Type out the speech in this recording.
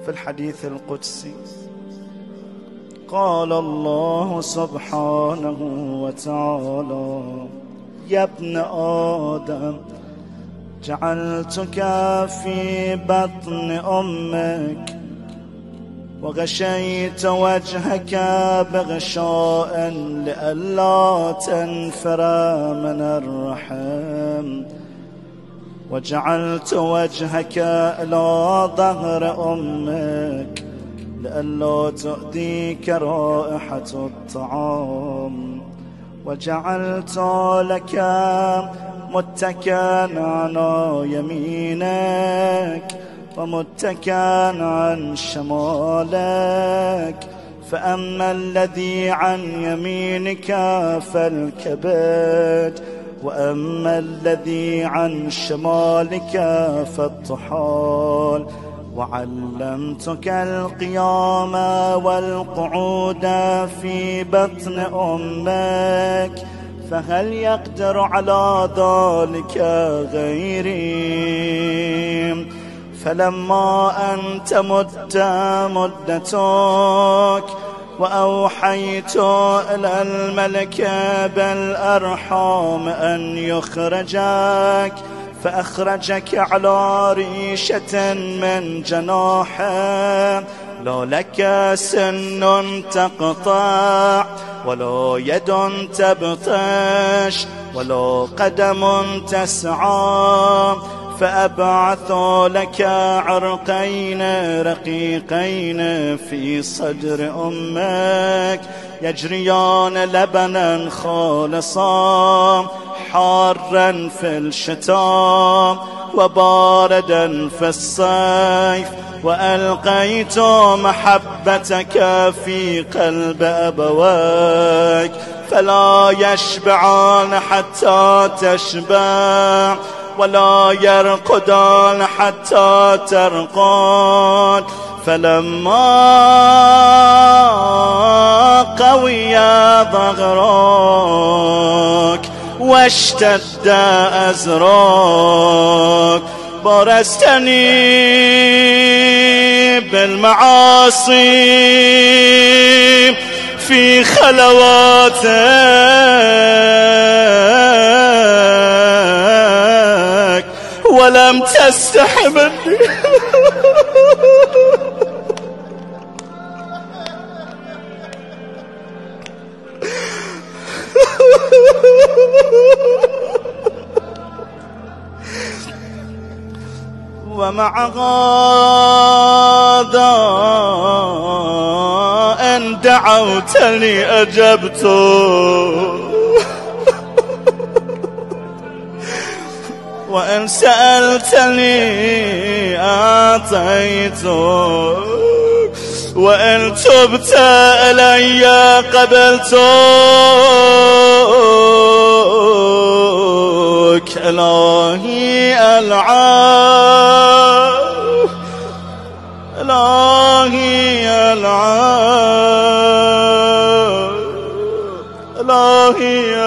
في الحديث القدسي قال الله سبحانه وتعالى: يا ابن آدم جعلتك في بطن أمك وغشيت وجهك بغشاء لئلا تنفر من الرحم، وجعلت وجهك إلى ظهر أمك لئلا تؤذيك رائحة الطعام، وجعلت لك متكئا على يمينك ومتكئا عن شمالك، فأما الذي عن يمينك فالكبد، وأما الذي عن شمالك فالطحال. وعلمتك القيام والقعود في بطن أمك، فهل يقدر على ذلك غيري؟ فلما أن تمت مدتك وأوحيت إلى الملك بالأرحام أن يخرجك، فأخرجك على ريشة من جناحه، لا لك سن تقطع ولا يد تبطش ولا قدم تسعى، فأبعث لك عرقين رقيقين في صدر أمك يجريان لبنا خالصا حارا في الشتاء وباردا في الصيف، وألقيت محبتك في قلب أبويك فلا يشبعان حتى تشبع ولا يرقدان حتى ترقد. فلما قوي ظهرك واشتد أزرك برزتني بالمعاصي في خلواتك ولم تستح مني. ومع هذا إن دعوتني أجبت، وإن سألتني أعطيت، وإن تبت إلي قبلتك. إلهي العاب، إلهي العاب، إلهي